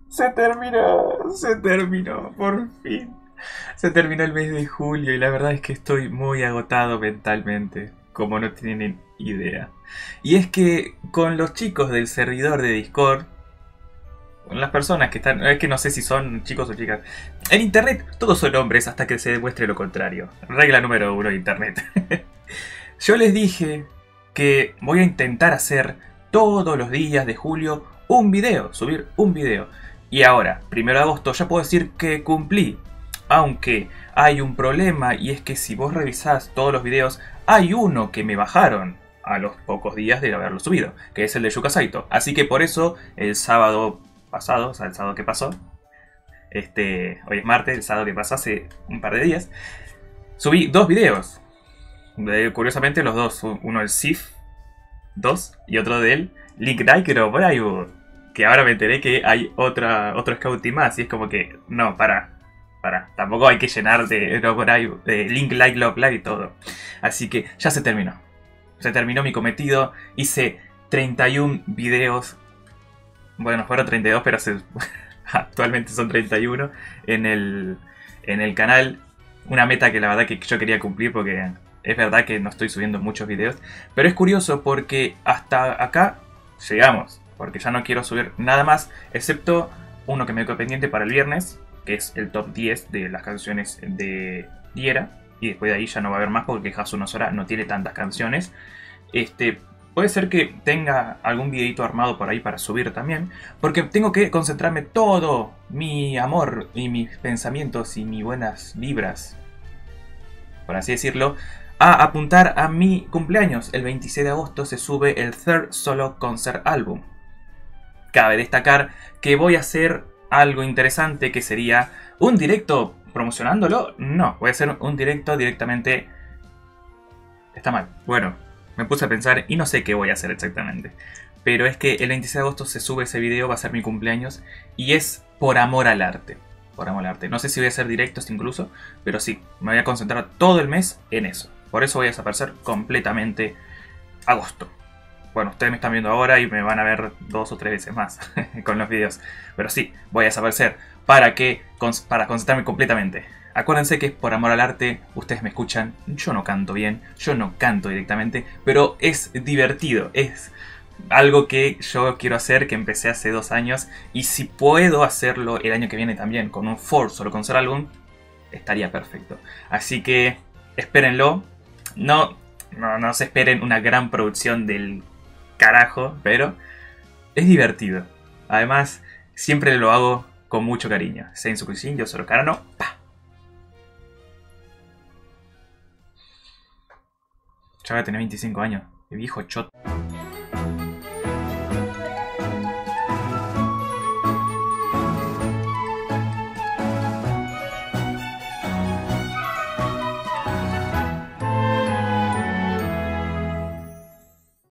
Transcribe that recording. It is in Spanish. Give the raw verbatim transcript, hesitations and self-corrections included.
Se terminó, se terminó, por fin. Se terminó el mes de julio y la verdad es que estoy muy agotado mentalmente, como no tienen idea. Y es que con los chicos del servidor de Discord, con las personas que están, es que no sé si son chicos o chicas, en internet todos son hombres hasta que se demuestre lo contrario. Regla número uno de internet. Yo les dije que voy a intentar hacer todos los días de julio un video, subir un video. Y ahora, primero de agosto, ya puedo decir que cumplí. Aunque hay un problema y es que si vos revisás todos los videos, hay uno que me bajaron a los pocos días de haberlo subido, que es el de Yuka Saito. Así que por eso el sábado pasado, o sea, el sábado que pasó, este, hoy es martes, el sábado que pasó hace un par de días, subí dos videos. De, curiosamente los dos, uno el Sif dos y otro del Link Dykero Bravo. Que ahora me enteré que hay otra, otro scouting más y es como que, no, para, para, tampoco hay que llenar de, de, de Link Like Love Live y todo. Así que ya se terminó. Se terminó mi cometido, hice treinta y uno videos. Bueno, fueron treinta y dos, pero se, actualmente son treinta y uno en el, en el canal. Una meta que la verdad que yo quería cumplir porque es verdad que no estoy subiendo muchos videos. Pero es curioso porque hasta acá llegamos. Porque ya no quiero subir nada más, excepto uno que me quedó pendiente para el viernes, que es el top diez de las canciones de Diera. Y después de ahí ya no va a haber más porque Hasu no Sora no tiene tantas canciones. Este, puede ser que tenga algún videito armado por ahí para subir también. Porque tengo que concentrarme todo mi amor y mis pensamientos y mis buenas vibras, por así decirlo, a apuntar a mi cumpleaños. El veintiséis de agosto se sube el Third Solo Concert Album. Cabe destacar que voy a hacer algo interesante que sería un directo promocionándolo. No, voy a hacer un directo directamente. Está mal. Bueno, me puse a pensar y no sé qué voy a hacer exactamente. Pero es que el veintiséis de agosto se sube ese video, va a ser mi cumpleaños. Y es por amor al arte. Por amor al arte. No sé si voy a hacer directos incluso, pero sí, me voy a concentrar todo el mes en eso. Por eso voy a desaparecer completamente agosto. Bueno, ustedes me están viendo ahora y me van a ver dos o tres veces más con los videos. Pero sí, voy a desaparecer para que para concentrarme completamente. Acuérdense que es por amor al arte, ustedes me escuchan, yo no canto bien, yo no canto directamente, pero es divertido, es algo que yo quiero hacer, que empecé hace dos años, y si puedo hacerlo el año que viene también con un Four Solo Concert Album, estaría perfecto. Así que espérenlo, no, no, no se esperen una gran producción del carajo, pero es divertido. Además, siempre lo hago con mucho cariño. Seisu Kushin, yo solo Karano, pa. Ya voy a tener veinticinco años. El viejo choto.